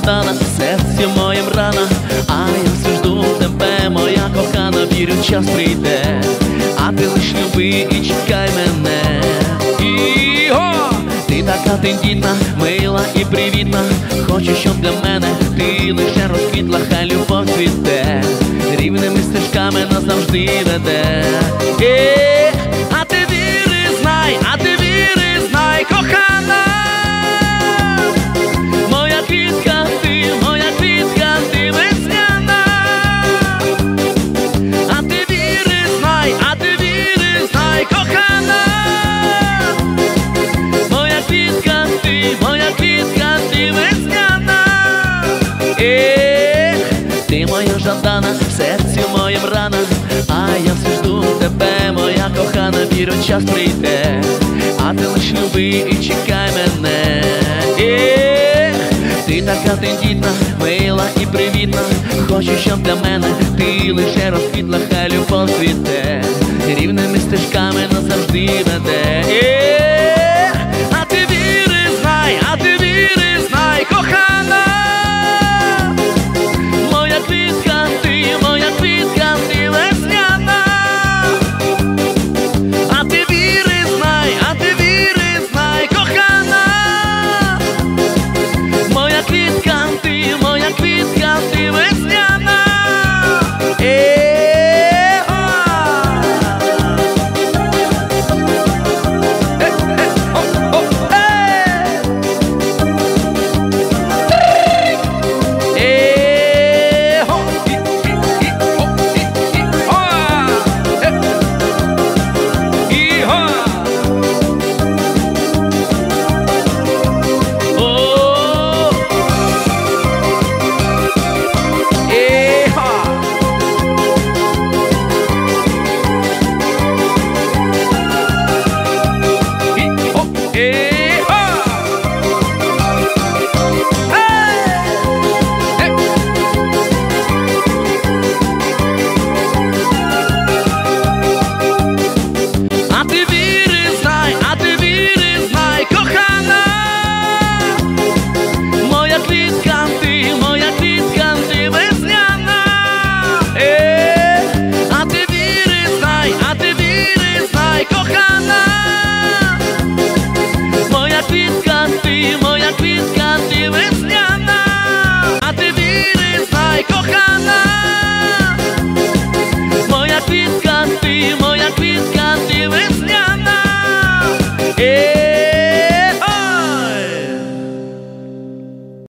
Жадана, в серці моїм рана, а я все жду тебе, моя кохана, вірю, час прийде, а ти лиш люби і чекай мене. Ти така тендітна, мила і привітна, хочу, щоб для мене ти лише розквітла, хай любов цвіте, рівними стежками назавжди веде. А ти віри знай, а ти віри знай, кохана, моя квітка ти весняна. А ти віри знай, а ти віри знай, кохана, моя квітка ти весняна. Ти моя Жадана, в серці моїм рана, а я все жду тебе, моя кохана, вірю, час прийде, а ти лиш люби і чекай мене. Ти така тендітна, мила і привітна, хочу, щоб для мене ти лише розквітла, хай любов цвіте,